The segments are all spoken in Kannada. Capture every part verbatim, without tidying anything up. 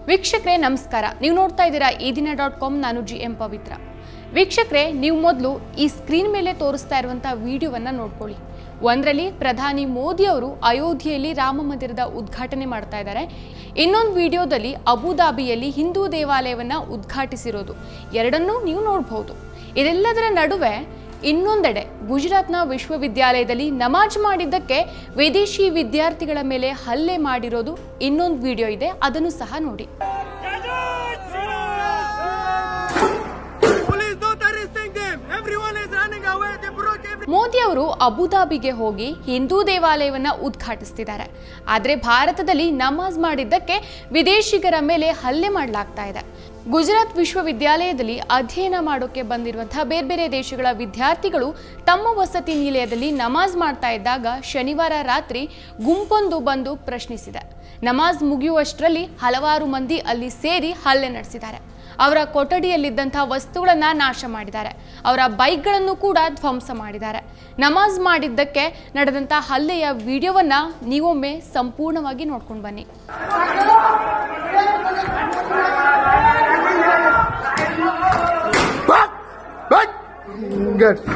ವೀಕ್ಷಕರೇ ನಮಸ್ಕಾರ. ನೀವು ನೋಡ್ತಾ ಇದ್ದೀರಾ ಈ ದಿನ ಡಾಟ್ ಕಾಮ್. ನಾನು ಜಿ ಎಂ ಪವಿತ್ರ. ವೀಕ್ಷಕರೇ, ನೀವು ಮೊದಲು ಈ ಸ್ಕ್ರೀನ್ ಮೇಲೆ ತೋರಿಸ್ತಾ ಇರುವಂಥ ವಿಡಿಯೋವನ್ನು ನೋಡ್ಕೊಳ್ಳಿ. ಒಂದರಲ್ಲಿ ಪ್ರಧಾನಿ ಮೋದಿ ಅವರು ಅಯೋಧ್ಯೆಯಲ್ಲಿ ರಾಮ ಮಂದಿರದ ಉದ್ಘಾಟನೆ ಮಾಡ್ತಾ ಇದ್ದಾರೆ. ಇನ್ನೊಂದು ವಿಡಿಯೋದಲ್ಲಿ ಅಬುದಾಬಿಯಲ್ಲಿ ಹಿಂದೂ ದೇವಾಲಯವನ್ನು ಉದ್ಘಾಟಿಸಿರೋದು. ಎರಡನ್ನೂ ನೀವು ನೋಡಬಹುದು. ಇದೆಲ್ಲದರ ನಡುವೆ ಇನ್ನೊಂದೆಡೆ ಗುಜರಾತ್ನ ವಿಶ್ವವಿದ್ಯಾಲಯದಲ್ಲಿ ನಮಾಜ್ ಮಾಡಿದ್ದಕ್ಕೆ ವಿದೇಶಿ ವಿದ್ಯಾರ್ಥಿಗಳ ಮೇಲೆ ಹಲ್ಲೆ ಮಾಡಿರೋದು ಇನ್ನೊಂದು ವಿಡಿಯೋ ಇದೆ. ಅದನ್ನು ಸಹ ನೋಡಿ. ಮೋದಿ ಅವರು ಅಬುದಾಬಿಗೆ ಹೋಗಿ ಹಿಂದೂ ದೇವಾಲಯವನ್ನ ಉದ್ಘಾಟಿಸ್ತಿದ್ದಾರೆ. ಆದರೆ ಭಾರತದಲ್ಲಿ ನಮಾಜ್ ಮಾಡಿದ್ದಕ್ಕೆ ವಿದೇಶಿಗರ ಮೇಲೆ ಹಲ್ಲೆ ಮಾಡಲಾಗ್ತಾ ಇದೆ. ಗುಜರಾತ್ ವಿಶ್ವವಿದ್ಯಾಲಯದಲ್ಲಿ ಅಧ್ಯಯನ ಮಾಡೋಕೆ ಬಂದಿರುವಂತಹ ಬೇರೆ ಬೇರೆ ದೇಶಗಳ ವಿದ್ಯಾರ್ಥಿಗಳು ತಮ್ಮ ವಸತಿ ನಿಲಯದಲ್ಲಿ ನಮಾಜ್ ಮಾಡ್ತಾ ಇದ್ದಾಗ ಶನಿವಾರ ರಾತ್ರಿ ಗುಂಪೊಂದು ಬಂದು ಪ್ರಶ್ನಿಸಿದೆ. ನಮಾಜ್ ಮುಗಿಯುವಷ್ಟರಲ್ಲಿ ಹಲವಾರು ಮಂದಿ ಅಲ್ಲಿ ಸೇರಿ ಹಲ್ಲೆ ನಡೆಸಿದ್ದಾರೆ. ಅವರ ಕೊಠಡಿಯಲ್ಲಿದ್ದಂಥ ವಸ್ತುಗಳನ್ನು ನಾಶ ಮಾಡಿದ್ದಾರೆ. ಅವರ ಬೈಕ್ಗಳನ್ನು ಕೂಡ ಧ್ವಂಸ ಮಾಡಿದ್ದಾರೆ. ನಮಾಜ್ ಮಾಡಿದ್ದಕ್ಕೆ ನಡೆದಂಥ ಹಲ್ಲೆಯ ವಿಡಿಯೋವನ್ನ ನೀವೊಮ್ಮೆ ಸಂಪೂರ್ಣವಾಗಿ ನೋಡ್ಕೊಂಡು ಬನ್ನಿ. Good.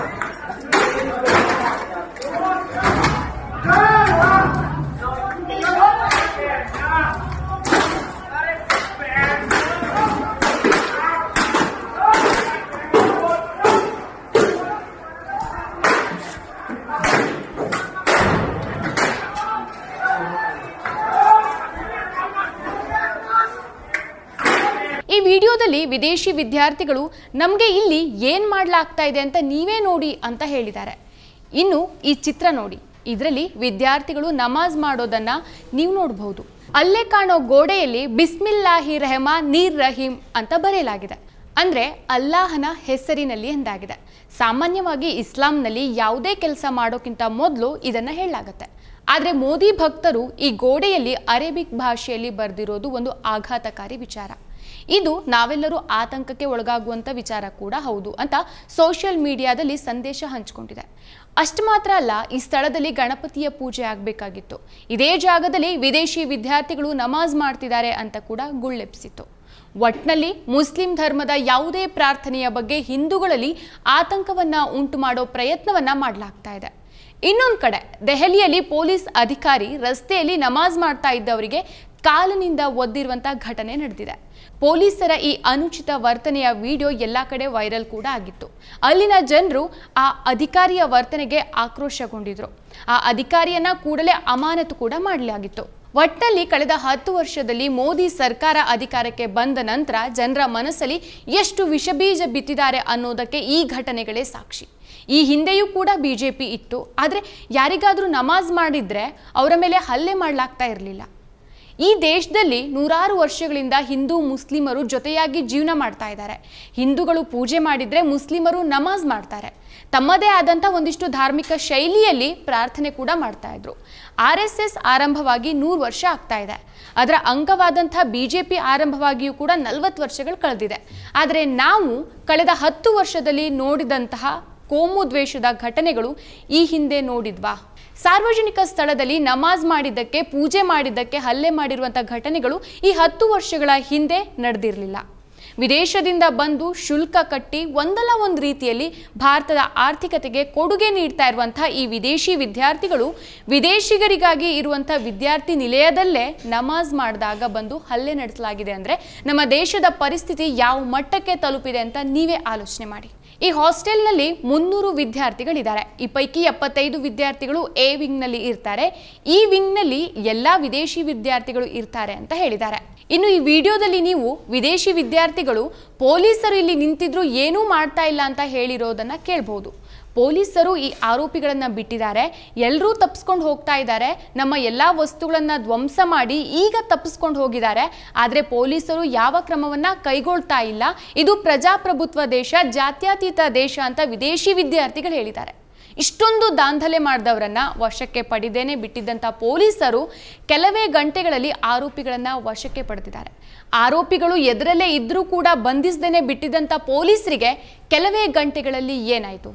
ಈ ವಿಡಿಯೋದಲ್ಲಿ ವಿದೇಶಿ ವಿದ್ಯಾರ್ಥಿಗಳು ನಮಗೆ ಇಲ್ಲಿ ಏನ್ ಮಾಡಲಾಗ್ತಾ ಇದೆ ಅಂತ ನೀವೇ ನೋಡಿ ಅಂತ ಹೇಳಿದ್ದಾರೆ. ಇನ್ನು ಈ ಚಿತ್ರ ನೋಡಿ. ಇದರಲ್ಲಿ ವಿದ್ಯಾರ್ಥಿಗಳು ನಮಾಜ್ ಮಾಡೋದನ್ನ ನೀವು ನೋಡಬಹುದು. ಅಲ್ಲೇ ಕಾಣೋ ಗೋಡೆಯಲ್ಲಿ ಬಿಸ್ಮಿಲ್ಲಾಹಿ ರೆಹಮಾನ್ ನೀರ್ ರಹೀಂ ಅಂತ ಬರೆಯಲಾಗಿದೆ. ಅಂದ್ರೆ ಅಲ್ಲಾಹನ ಹೆಸರಿನಲ್ಲಿ ಎಂದಾಗಿದೆ. ಸಾಮಾನ್ಯವಾಗಿ ಇಸ್ಲಾಂನಲ್ಲಿ ಯಾವುದೇ ಕೆಲಸ ಮಾಡೋಕ್ಕಿಂತ ಮೊದಲು ಇದನ್ನ ಹೇಳಲಾಗುತ್ತೆ. ಆದರೆ ಮೋದಿ ಭಕ್ತರು ಈ ಗೋಡೆಯಲ್ಲಿ ಅರೇಬಿಕ್ ಭಾಷೆಯಲ್ಲಿ ಬರೆದಿರೋದು ಒಂದು ಆಘಾತಕಾರಿ ವಿಚಾರ. ಇದು ನಾವೆಲ್ಲರೂ ಆತಂಕಕ್ಕೆ ಒಳಗಾಗುವಂಥ ವಿಚಾರ ಕೂಡ ಹೌದು ಅಂತ ಸೋಷಿಯಲ್ ಮೀಡಿಯಾದಲ್ಲಿ ಸಂದೇಶ ಹಂಚಿಕೊಂಡಿದೆ. ಅಷ್ಟು ಮಾತ್ರ ಅಲ್ಲ, ಈ ಸ್ಥಳದಲ್ಲಿ ಗಣಪತಿಯ ಪೂಜೆ ಆಗಬೇಕಾಗಿತ್ತು. ಇದೇ ಜಾಗದಲ್ಲಿ ವಿದೇಶಿ ವಿದ್ಯಾರ್ಥಿಗಳು ನಮಾಜ್ ಮಾಡ್ತಿದ್ದಾರೆ ಅಂತ ಕೂಡ ಗುಳ್ಳೆಬ್ಸಿತ್ತು. ಒಟ್ನಲ್ಲಿ ಮುಸ್ಲಿಂ ಧರ್ಮದ ಯಾವುದೇ ಪ್ರಾರ್ಥನೆಯ ಬಗ್ಗೆ ಹಿಂದೂಗಳಲ್ಲಿ ಆತಂಕವನ್ನ ಉಂಟು ಮಾಡೋ ಪ್ರಯತ್ನವನ್ನ ಮಾಡಲಾಗ್ತಾ ಇದೆ. ಇನ್ನೊಂದು ಕಡೆ ದೆಹಲಿಯಲ್ಲಿ ಪೊಲೀಸ್ ಅಧಿಕಾರಿ ರಸ್ತೆಯಲ್ಲಿ ನಮಾಜ್ ಮಾಡ್ತಾ ಇದ್ದವರಿಗೆ ಕಾಲಿನಿಂದ ಒದ್ದಿರುವಂತಹ ಘಟನೆ ನಡೆದಿದೆ. ಪೊಲೀಸರ ಈ ಅನುಚಿತ ವರ್ತನೆಯ ವಿಡಿಯೋ ಎಲ್ಲ ಕಡೆ ವೈರಲ್ ಕೂಡ ಆಗಿತ್ತು. ಅಲ್ಲಿನ ಜನರು ಆ ಅಧಿಕಾರಿಯ ವರ್ತನೆಗೆ ಆಕ್ರೋಶಗೊಂಡಿದ್ರು. ಆ ಅಧಿಕಾರಿಯನ್ನ ಕೂಡಲೇ ಅಮಾನತು ಕೂಡ ಮಾಡಲಾಗಿತ್ತು. ಒಟ್ಟಲ್ಲಿ ಕಳೆದ ಹತ್ತು ವರ್ಷದಲ್ಲಿ ಮೋದಿ ಸರ್ಕಾರ ಅಧಿಕಾರಕ್ಕೆ ಬಂದ ನಂತರ ಜನರ ಮನಸ್ಸಲ್ಲಿ ಎಷ್ಟು ವಿಷಬೀಜ ಬಿತ್ತಿದ್ದಾರೆ ಅನ್ನೋದಕ್ಕೆ ಈ ಘಟನೆಗಳೇ ಸಾಕ್ಷಿ. ಈ ಹಿಂದೆಯೂ ಕೂಡ ಬಿಜೆಪಿ ಇತ್ತು. ಆದರೆ ಯಾರಿಗಾದ್ರೂ ನಮಾಜ್ ಮಾಡಿದ್ರೆ ಅವರ ಮೇಲೆ ಹಲ್ಲೆ ಮಾಡಲಾಗ್ತಾ ಇರಲಿಲ್ಲ. ಈ ದೇಶದಲ್ಲಿ ನೂರಾರು ವರ್ಷಗಳಿಂದ ಹಿಂದೂ ಮುಸ್ಲಿಮರು ಜೊತೆಯಾಗಿ ಜೀವನ ಮಾಡ್ತಾ ಇದ್ದಾರೆ. ಹಿಂದೂಗಳು ಪೂಜೆ ಮಾಡಿದ್ರೆ ಮುಸ್ಲಿಮರು ನಮಾಜ್ ಮಾಡ್ತಾರೆ. ತಮ್ಮದೇ ಆದಂಥ ಒಂದಿಷ್ಟು ಧಾರ್ಮಿಕ ಶೈಲಿಯಲ್ಲಿ ಪ್ರಾರ್ಥನೆ ಕೂಡ ಮಾಡ್ತಾ ಇದ್ರು. ಆರ್ ಎಸ್ ಎಸ್ ಆರಂಭವಾಗಿ ನೂರು ವರ್ಷ ಆಗ್ತಾ ಇದೆ. ಅದರ ಅಂಗವಾದಂಥ ಬಿ ಜೆ ಪಿ ಆರಂಭವಾಗಿಯೂ ಕೂಡ ನಲವತ್ತು ವರ್ಷಗಳು ಕಳೆದಿದೆ. ಆದರೆ ನಾವು ಕಳೆದ ಹತ್ತು ವರ್ಷದಲ್ಲಿ ನೋಡಿದಂತಹ ಕೋಮು ದ್ವೇಷದ ಘಟನೆಗಳು ಈ ಹಿಂದೆ ನೋಡಿದ್ವಾ? ಸಾರ್ವಜನಿಕ ಸ್ಥಳದಲ್ಲಿ ನಮಾಜ್ ಮಾಡಿದ್ದಕ್ಕೆ, ಪೂಜೆ ಮಾಡಿದ್ದಕ್ಕೆ ಹಲ್ಲೆ ಮಾಡಿರುವಂಥ ಘಟನೆಗಳು ಈ ಹತ್ತು ವರ್ಷಗಳ ಹಿಂದೆ ನಡೆದಿರಲಿಲ್ಲ. ವಿದೇಶದಿಂದ ಬಂದು ಶುಲ್ಕ ಕಟ್ಟಿ ಒಂದಲ್ಲ ಒಂದು ರೀತಿಯಲ್ಲಿ ಭಾರತದ ಆರ್ಥಿಕತೆಗೆ ಕೊಡುಗೆ ನೀಡ್ತಾ ಇರುವಂತಹ ಈ ವಿದೇಶಿ ವಿದ್ಯಾರ್ಥಿಗಳು ವಿದೇಶಿಗರಿಗಾಗಿ ಇರುವಂಥ ವಿದ್ಯಾರ್ಥಿ ನಿಲಯದಲ್ಲೇ ನಮಾಜ್ ಮಾಡಿದಾಗ ಬಂದು ಹಲ್ಲೆ ನಡೆಸಲಾಗಿದೆ ಅಂದರೆ ನಮ್ಮ ದೇಶದ ಪರಿಸ್ಥಿತಿ ಯಾವ ಮಟ್ಟಕ್ಕೆ ತಲುಪಿದೆ ಅಂತ ನೀವೇ ಆಲೋಚನೆ ಮಾಡಿ. ಈ ಹಾಸ್ಟೆಲ್ನಲ್ಲಿ ಮುನ್ನೂರು ವಿದ್ಯಾರ್ಥಿಗಳಿದ್ದಾರೆ. ಈ ಪೈಕಿ ಎಪ್ಪತ್ತೈದು ವಿದ್ಯಾರ್ಥಿಗಳು ಎ ವಿಂಗ್ನಲ್ಲಿ ಇರ್ತಾರೆ. ಈ ವಿಂಗ್ನಲ್ಲಿ ಎಲ್ಲ ವಿದೇಶಿ ವಿದ್ಯಾರ್ಥಿಗಳು ಇರ್ತಾರೆ ಅಂತ ಹೇಳಿದ್ದಾರೆ. ಇನ್ನು ಈ ವಿಡಿಯೋದಲ್ಲಿ ನೀವು ವಿದೇಶಿ ವಿದ್ಯಾರ್ಥಿಗಳು ಪೊಲೀಸರು ಇಲ್ಲಿ ನಿಂತಿದ್ರು ಏನೂ ಮಾಡ್ತಾ ಇಲ್ಲ ಅಂತ ಹೇಳಿರೋದನ್ನ ಕೇಳಬಹುದು. ಪೊಲೀಸರು ಈ ಆರೋಪಿಗಳನ್ನ ಬಿಟ್ಟಿದ್ದಾರೆ. ಎಲ್ಲರೂ ತಪ್ಪಿಸ್ಕೊಂಡು ಹೋಗ್ತಾ ಇದ್ದಾರೆ. ನಮ್ಮ ಎಲ್ಲ ವಸ್ತುಗಳನ್ನ ಧ್ವಂಸ ಮಾಡಿ ಈಗ ತಪ್ಪಿಸ್ಕೊಂಡು ಹೋಗಿದ್ದಾರೆ. ಆದರೆ ಪೊಲೀಸರು ಯಾವ ಕ್ರಮವನ್ನ ಕೈಗೊಳ್ತಾ ಇಲ್ಲ. ಇದು ಪ್ರಜಾಪ್ರಭುತ್ವ ದೇಶ, ಜಾತ್ಯತೀತ ದೇಶ ಅಂತ ವಿದೇಶಿ ವಿದ್ಯಾರ್ಥಿಗಳು ಹೇಳಿದ್ದಾರೆ. ಇಷ್ಟೊಂದು ದಾಂಧಲೆ ಮಾಡಿದವರನ್ನ ವಶಕ್ಕೆ ಪಡೆದೇನೆ ಬಿಟ್ಟಿದ್ದಂಥ ಪೊಲೀಸರು ಕೆಲವೇ ಗಂಟೆಗಳಲ್ಲಿ ಆರೋಪಿಗಳನ್ನ ವಶಕ್ಕೆ ಪಡೆದಿದ್ದಾರೆ. ಆರೋಪಿಗಳು ಎದುರಲ್ಲೇ ಇದ್ರೂ ಕೂಡ ಬಂಧಿಸದೇನೆ ಬಿಟ್ಟಿದ್ದಂಥ ಪೊಲೀಸರಿಗೆ ಕೆಲವೇ ಗಂಟೆಗಳಲ್ಲಿ ಏನಾಯಿತು?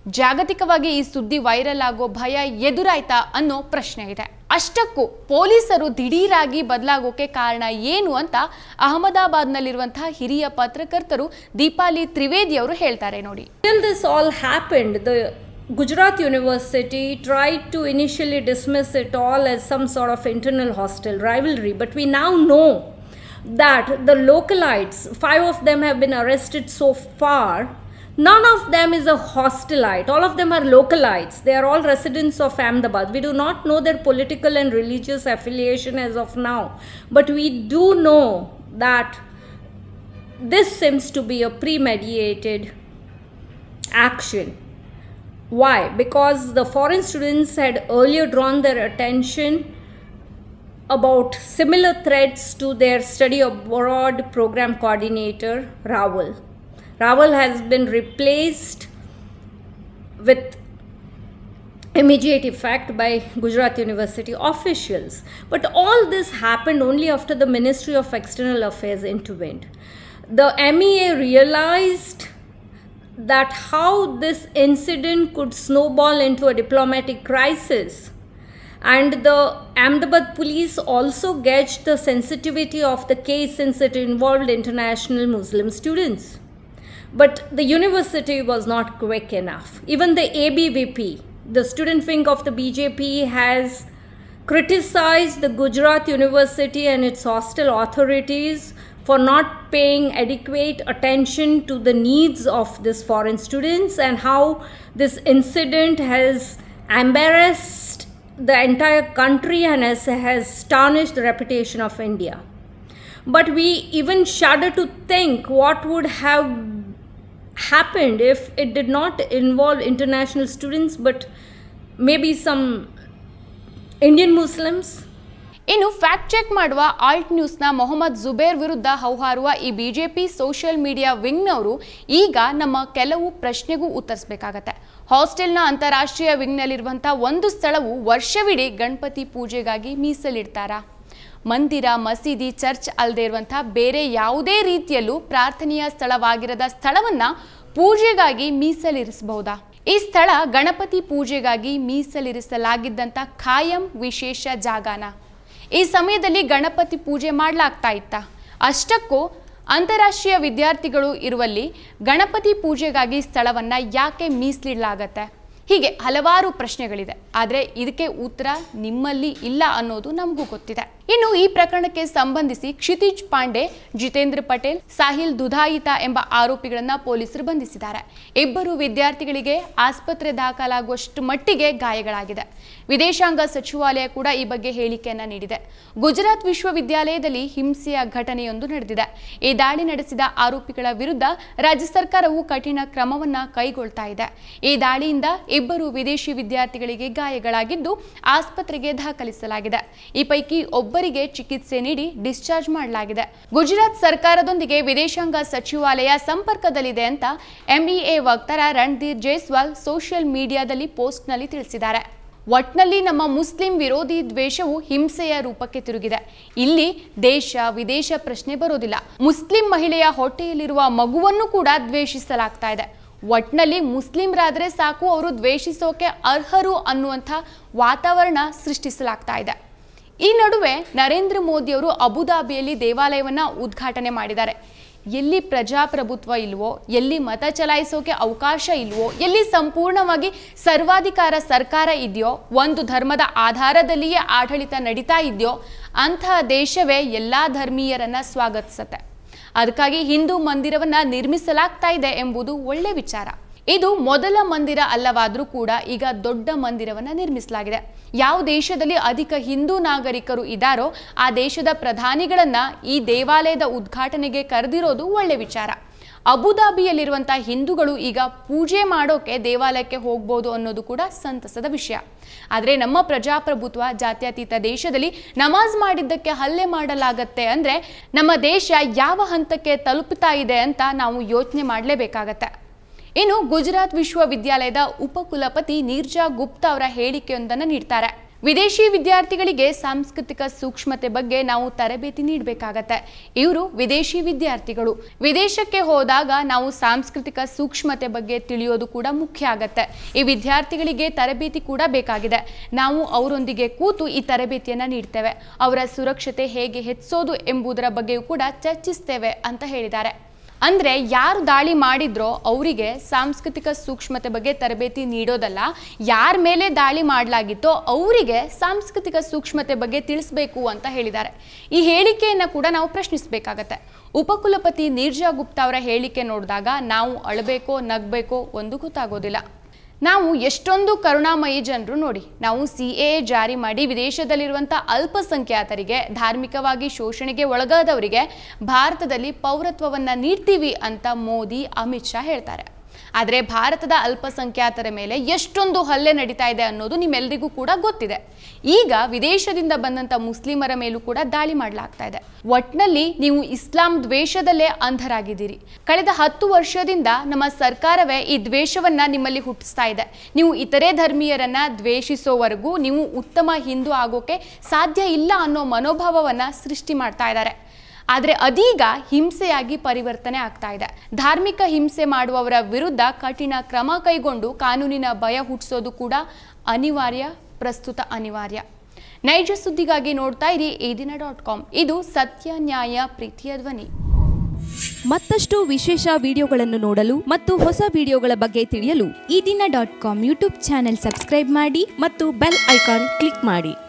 ಜಾಗತಿಕವಾಗಿ ಈ ಸುದ್ದಿ ವೈರಲ್ ಆಗೋ ಭಯ ಎದುರಾಯ್ತಾ ಅನ್ನೋ ಪ್ರಶ್ನೆ ಇದೆ. ಅಷ್ಟಕ್ಕೂ ಪೊಲೀಸರು ದಿಢೀರಾಗಿ ಬದಲಾಗೋಕೆ ಕಾರಣ ಏನು ಅಂತ ಅಹಮದಾಬಾದ್ನಲ್ಲಿರುವಂತಹ ಹಿರಿಯ ಪತ್ರಕರ್ತರು ದೀಪಾಲಿ ತ್ರಿವೇದಿ ಅವರು ಹೇಳ್ತಾರೆ ನೋಡಿ. Till this all happened, the Gujarat University tried to initially dismiss it all as some sort of internal hostile rivalry, but we now know that the localites, five of them have been arrested so far. None of them is a hostilite. All of them are localites. They are all residents of Ahmedabad. We do not know their political and religious affiliation as of now, but we do know that this seems to be a premeditated action. Why? Because the foreign students had earlier drawn their attention about similar threats to their study abroad program coordinator, Rahul. Rahul has been replaced with immediate effect by Gujarat University officials. But all this happened only after the Ministry of External Affairs intervened. The M E A realized that how this incident could snowball into a diplomatic crisis, and the Ahmedabad police also gauged the sensitivity of the case since it involved international Muslim students. But the university was not quick enough. Even the A B V P, the student wing of the B J P, has criticized the Gujarat University and its hostel authorities for not paying adequate attention to the needs of these foreign students, and how this incident has embarrassed the entire country and has, has tarnished the reputation of India. But we even shudder to think what would have happened if it did not involve international students, but maybe some Indian Muslims. ಇನ್ನು ಫ್ಯಾಕ್ಟ್ ಚೆಕ್ ಮಾಡುವ ಆಲ್ಟ್ ನ್ಯೂಸ್ನ ಮೊಹಮ್ಮದ್ ಜುಬೇರ್ ವಿರುದ್ಧ ಹೌಹಾರುವ ಈ ಬಿಜೆಪಿ ಸೋಷಿಯಲ್ ಮೀಡಿಯಾ ವಿಂಗ್ನವರು ಈಗ ನಮ್ಮ ಕೆಲವು ಪ್ರಶ್ನೆಗೂ ಉತ್ತರಿಸಬೇಕಾಗತ್ತೆ. ಹಾಸ್ಟೆಲ್ನ ಅಂತಾರಾಷ್ಟ್ರೀಯ ವಿಂಗ್ನಲ್ಲಿರುವಂಥ ಒಂದು ಸ್ಥಳವು ವರ್ಷವಿಡೀ ಗಣಪತಿ ಪೂಜೆಗಾಗಿ ಮೀಸಲಿಡ್ತಾರಾ? ಮಂದಿರ, ಮಸೀದಿ, ಚರ್ಚ್ ಅಲ್ಲದೆ ಇರುವಂಥ ಬೇರೆ ಯಾವುದೇ ರೀತಿಯಲ್ಲೂ ಪ್ರಾರ್ಥನೆಯ ಸ್ಥಳವಾಗಿರದ ಸ್ಥಳವನ್ನ ಪೂಜೆಗಾಗಿ ಮೀಸಲಿರಿಸಬಹುದಾ? ಈ ಸ್ಥಳ ಗಣಪತಿ ಪೂಜೆಗಾಗಿ ಮೀಸಲಿರಿಸಲಾಗಿದ್ದಂಥ ಖಾಯಂ ವಿಶೇಷ ಜಾಗನ ಈ ಸಮಯದಲ್ಲಿ ಗಣಪತಿ ಪೂಜೆ ಮಾಡಲಾಗ್ತಾ ಇತ್ತಾ? ಅಷ್ಟಕ್ಕೂ ಅಂತಾರಾಷ್ಟ್ರೀಯ ವಿದ್ಯಾರ್ಥಿಗಳು ಇರುವಲ್ಲಿ ಗಣಪತಿ ಪೂಜೆಗಾಗಿ ಸ್ಥಳವನ್ನು ಯಾಕೆ ಮೀಸಲಿಡಲಾಗತ್ತೆ? ಹೀಗೆ ಹಲವಾರು ಪ್ರಶ್ನೆಗಳಿದೆ. ಆದರೆ ಇದಕ್ಕೆ ಉತ್ತರ ನಿಮ್ಮಲ್ಲಿ ಇಲ್ಲ ಅನ್ನೋದು ನಮಗೂ ಗೊತ್ತಿದೆ. ಇನ್ನು ಈ ಪ್ರಕರಣಕ್ಕೆ ಸಂಬಂಧಿಸಿ ಕ್ಷಿತಿಜ್ ಪಾಂಡೆ, ಜಿತೇಂದ್ರ ಪಟೇಲ್, ಸಾಹಿಲ್ ದುಧಾಯಿತಾ ಎಂಬ ಆರೋಪಿಗಳನ್ನ ಪೊಲೀಸರು ಬಂಧಿಸಿದ್ದಾರೆ. ಇಬ್ಬರು ವಿದ್ಯಾರ್ಥಿಗಳಿಗೆ ಆಸ್ಪತ್ರೆ ದಾಖಲಾಗುವಷ್ಟು ಮಟ್ಟಿಗೆ ಗಾಯಗಳಾಗಿದೆ. ವಿದೇಶಾಂಗ ಸಚಿವಾಲಯ ಕೂಡ ಈ ಬಗ್ಗೆ ಹೇಳಿಕೆಯನ್ನ ನೀಡಿದೆ. ಗುಜರಾತ್ ವಿಶ್ವವಿದ್ಯಾಲಯದಲ್ಲಿ ಹಿಂಸೆಯ ಘಟನೆಯೊಂದು ನಡೆದಿದೆ. ಈ ದಾಳಿ ನಡೆಸಿದ ಆರೋಪಿಗಳ ವಿರುದ್ಧ ರಾಜ್ಯ ಸರ್ಕಾರವು ಕಠಿಣ ಕ್ರಮವನ್ನ ಕೈಗೊಳ್ತಾ ಇದೆ. ಈ ದಾಳಿಯಿಂದ ಇಬ್ಬರು ವಿದೇಶಿ ವಿದ್ಯಾರ್ಥಿಗಳಿಗೆ ಗಾಯಗಳಾಗಿದ್ದು ಆಸ್ಪತ್ರೆಗೆ ದಾಖಲಿಸಲಾಗಿದೆ. ಈ ಪೈಕಿ ಒಬ್ಬರಿಗೆ ಚಿಕಿತ್ಸೆ ನೀಡಿ ಡಿಸ್ಚಾರ್ಜ್ ಮಾಡಲಾಗಿದೆ. ಗುಜರಾತ್ ಸರ್ಕಾರದೊಂದಿಗೆ ವಿದೇಶಾಂಗ ಸಚಿವಾಲಯ ಸಂಪರ್ಕದಲ್ಲಿದೆ ಅಂತ ಎಂಇಎ ವಕ್ತಾರ ರಣಧೀರ್ ಜೈಸ್ವಾಲ್ ಸೋಷಿಯಲ್ ಮೀಡಿಯಾದಲ್ಲಿ ಪೋಸ್ಟ್ನಲ್ಲಿ ತಿಳಿಸಿದ್ದಾರೆ. ಒಟ್ನಲ್ಲಿ ನಮ್ಮ ಮುಸ್ಲಿಂ ವಿರೋಧಿ ದ್ವೇಷವು ಹಿಂಸೆಯ ರೂಪಕ್ಕೆ ತಿರುಗಿದೆ. ಇಲ್ಲಿ ದೇಶ ವಿದೇಶ ಪ್ರಶ್ನೆ ಬರೋದಿಲ್ಲ. ಮುಸ್ಲಿಂ ಮಹಿಳೆಯ ಹೊಟ್ಟೆಯಲ್ಲಿರುವ ಮಗುವನ್ನು ಕೂಡ ದ್ವೇಷಿಸಲಾಗ್ತಾ ಇದೆ. ಒಟ್ನಲ್ಲಿ ಮುಸ್ಲಿಮರಾದರೆ ಸಾಕು, ಅವರು ದ್ವೇಷಿಸೋಕೆ ಅರ್ಹರು ಅನ್ನುವಂಥ ವಾತಾವರಣ ಸೃಷ್ಟಿಸಲಾಗ್ತಾ ಇದೆ. ಈ ನಡುವೆ ನರೇಂದ್ರ ಮೋದಿಯವರು ಅಬುದಾಬಿಯಲ್ಲಿ ದೇವಾಲಯವನ್ನು ಉದ್ಘಾಟನೆ ಮಾಡಿದ್ದಾರೆ. ಎಲ್ಲಿ ಪ್ರಜಾಪ್ರಭುತ್ವ ಇಲ್ವೋ, ಎಲ್ಲಿ ಮತ ಚಲಾಯಿಸೋಕೆ ಅವಕಾಶ ಇಲ್ವೋ, ಎಲ್ಲಿ ಸಂಪೂರ್ಣವಾಗಿ ಸರ್ವಾಧಿಕಾರ ಸರ್ಕಾರ ಇದೆಯೋ, ಒಂದು ಧರ್ಮದ ಆಧಾರದಲ್ಲಿಯೇ ಆಡಳಿತ ನಡೀತಾ ಇದೆಯೋ ಅಂತಹ ದೇಶವೇ ಎಲ್ಲ ಧರ್ಮೀಯರನ್ನ ಸ್ವಾಗತಿಸುತ್ತೆ. ಅದಕ್ಕಾಗಿ ಹಿಂದೂ ಮಂದಿರವನ್ನ ನಿರ್ಮಿಸಲಾಗ್ತಾ ಇದೆ ಎಂಬುದು ಒಳ್ಳೆ ವಿಚಾರ. ಇದು ಮೊದಲ ಮಂದಿರ ಅಲ್ಲವಾದರೂ ಕೂಡ ಈಗ ದೊಡ್ಡ ಮಂದಿರವನ್ನ ನಿರ್ಮಿಸಲಾಗಿದೆ. ಯಾವ ದೇಶದಲ್ಲಿ ಅಧಿಕ ಹಿಂದೂ ನಾಗರಿಕರು ಇದ್ದಾರೋ ಆ ದೇಶದ ಪ್ರಧಾನಿಗಳನ್ನ ಈ ದೇವಾಲಯದ ಉದ್ಘಾಟನೆಗೆ ಕರೆದಿರೋದು ಒಳ್ಳೆ ವಿಚಾರ. ಅಬುದಾಬಿಯಲ್ಲಿರುವಂತಹ ಹಿಂದೂಗಳು ಈಗ ಪೂಜೆ ಮಾಡೋಕೆ ದೇವಾಲಯಕ್ಕೆ ಹೋಗ್ಬೋದು ಅನ್ನೋದು ಕೂಡ ಸಂತಸದ ವಿಷಯ. ಆದರೆ ನಮ್ಮ ಪ್ರಜಾಪ್ರಭುತ್ವ ಜಾತ್ಯತೀತ ದೇಶದಲ್ಲಿ ನಮಾಜ್ ಮಾಡಿದ್ದಕ್ಕೆ ಹಲ್ಲೆ ಮಾಡಲಾಗತ್ತೆ ಅಂದ್ರೆ ನಮ್ಮ ದೇಶ ಯಾವ ಹಂತಕ್ಕೆ ತಲುಪುತ್ತಾ ಇದೆ ಅಂತ ನಾವು ಯೋಚನೆ ಮಾಡಲೇಬೇಕಾಗತ್ತೆ. ಇನ್ನು ಗುಜರಾತ್ ವಿಶ್ವವಿದ್ಯಾಲಯದ ಉಪಕುಲಪತಿ ನೀರ್ಜಾ ಗುಪ್ತಾ ಅವರ ಹೇಳಿಕೆಯೊಂದನ್ನು ನೀಡ್ತಾರೆ. ವಿದೇಶಿ ವಿದ್ಯಾರ್ಥಿಗಳಿಗೆ ಸಾಂಸ್ಕೃತಿಕ ಸೂಕ್ಷ್ಮತೆ ಬಗ್ಗೆ ನಾವು ತರಬೇತಿ ನೀಡಬೇಕಾಗತ್ತೆ. ಇವರು ವಿದೇಶಿ ವಿದ್ಯಾರ್ಥಿಗಳು. ವಿದೇಶಕ್ಕೆ ಹೋದಾಗ ನಾವು ಸಾಂಸ್ಕೃತಿಕ ಸೂಕ್ಷ್ಮತೆ ಬಗ್ಗೆ ತಿಳಿಯೋದು ಕೂಡ ಮುಖ್ಯ ಆಗತ್ತೆ. ಈ ವಿದ್ಯಾರ್ಥಿಗಳಿಗೆ ತರಬೇತಿ ಕೂಡ ಬೇಕಾಗಿದೆ. ನಾವು ಅವರೊಂದಿಗೆ ಕೂತು ಈ ತರಬೇತಿಯನ್ನ ನೀಡ್ತೇವೆ. ಅವರ ಸುರಕ್ಷತೆ ಹೇಗೆ ಹೆಚ್ಚಿಸೋದು ಎಂಬುದರ ಬಗ್ಗೆಯೂ ಕೂಡ ಚರ್ಚಿಸ್ತೇವೆ ಅಂತ ಹೇಳಿದ್ದಾರೆ. ಅಂದರೆ ಯಾರು ದಾಳಿ ಮಾಡಿದ್ರೋ ಅವರಿಗೆ ಸಾಂಸ್ಕೃತಿಕ ಸೂಕ್ಷ್ಮತೆ ಬಗ್ಗೆ ತರಬೇತಿ ನೀಡೋದಲ್ಲ, ಯಾರ ಮೇಲೆ ದಾಳಿ ಮಾಡಲಾಗಿತ್ತೋ ಅವರಿಗೆ ಸಾಂಸ್ಕೃತಿಕ ಸೂಕ್ಷ್ಮತೆ ಬಗ್ಗೆ ತಿಳಿಸಬೇಕು ಅಂತ ಹೇಳಿದ್ದಾರೆ. ಈ ಹೇಳಿಕೆಯನ್ನು ಕೂಡ ನಾವು ಪ್ರಶ್ನಿಸಬೇಕಾಗತ್ತೆ. ಉಪಕುಲಪತಿ ನೀರ್ಜಾ ಗುಪ್ತಾ ಅವರ ಹೇಳಿಕೆ ನೋಡಿದಾಗ ನಾವು ಅಳಬೇಕೋ ನಗಬೇಕೋ ಒಂದು ಗೊತ್ತಾಗೋದಿಲ್ಲ. ನಾವು ಎಷ್ಟೊಂದು ಕರುಣಾಮಯಿ ಜನರು ನೋಡಿ. ನಾವು ಸಿ ಎ ಜಾರಿ ಮಾಡಿ ವಿದೇಶದಲ್ಲಿರುವಂಥ ಅಲ್ಪಸಂಖ್ಯಾತರಿಗೆ, ಧಾರ್ಮಿಕವಾಗಿ ಶೋಷಣೆಗೆ ಒಳಗಾದವರಿಗೆ ಭಾರತದಲ್ಲಿ ಪೌರತ್ವವನ್ನು ನೀಡ್ತೀವಿ ಅಂತ ಮೋದಿ, ಅಮಿತ್ ಶಾ ಹೇಳ್ತಾರೆ. ಆದರೆ ಭಾರತದ ಅಲ್ಪಸಂಖ್ಯಾತರ ಮೇಲೆ ಎಷ್ಟೊಂದು ಹಲ್ಲೆ ನಡೀತಾ ಇದೆ ಅನ್ನೋದು ನಿಮ್ಮೆಲ್ಲರಿಗೂ ಕೂಡ ಗೊತ್ತಿದೆ. ಈಗ ವಿದೇಶದಿಂದ ಬಂದಂಥ ಮುಸ್ಲಿಮರ ಮೇಲೂ ಕೂಡ ದಾಳಿ ಮಾಡಲಾಗ್ತಾ ಇದೆ. ಒಟ್ನಲ್ಲಿ ನೀವು ಇಸ್ಲಾಂ ದ್ವೇಷದಲ್ಲೇ ಅಂಧರಾಗಿದ್ದೀರಿ. ಕಳೆದ ಹತ್ತು ವರ್ಷದಿಂದ ನಮ್ಮ ಸರ್ಕಾರವೇ ಈ ದ್ವೇಷವನ್ನ ನಿಮ್ಮಲ್ಲಿ ಹುಟ್ಟಿಸ್ತಾ ಇದೆ. ನೀವು ಇತರೆ ಧರ್ಮೀಯರನ್ನ ದ್ವೇಷಿಸೋವರೆಗೂ ನೀವು ಉತ್ತಮ ಹಿಂದೂ ಆಗೋಕೆ ಸಾಧ್ಯ ಇಲ್ಲ ಅನ್ನೋ ಮನೋಭಾವವನ್ನ ಸೃಷ್ಟಿ ಮಾಡ್ತಾ ಇದ್ದಾರೆ. ಆದರೆ ಅದೀಗ ಹಿಂಸೆಯಾಗಿ ಪರಿವರ್ತನೆ ಆಗ್ತಾ ಇದೆ. ಧಾರ್ಮಿಕ ಹಿಂಸೆ ಮಾಡುವವರ ವಿರುದ್ಧ ಕಠಿಣ ಕ್ರಮ ಕೈಗೊಂಡು ಕಾನೂನಿನ ಭಯ ಹುಟ್ಟಿಸೋದು ಕೂಡ ಅನಿವಾರ್ಯ, ಪ್ರಸ್ತುತ ಅನಿವಾರ್ಯ. ನೈಜ ಸುದ್ದಿಗಾಗಿ ನೋಡ್ತಾ ಇರಿ ಈ ದಿನ ಡಾಟ್ ಕಾಮ್. ಇದು ಸತ್ಯ, ನ್ಯಾಯ, ಪ್ರೀತಿಯ ಧ್ವನಿ. ಮತ್ತಷ್ಟು ವಿಶೇಷ ವಿಡಿಯೋಗಳನ್ನು ನೋಡಲು ಮತ್ತು ಹೊಸ ವಿಡಿಯೋಗಳ ಬಗ್ಗೆ ತಿಳಿಯಲು ಈ ದಿನ dot com YouTube channel subscribe ಮಾಡಿ ಮತ್ತು ಬೆಲ್ ಐಕಾನ್ ಕ್ಲಿಕ್ ಮಾಡಿ.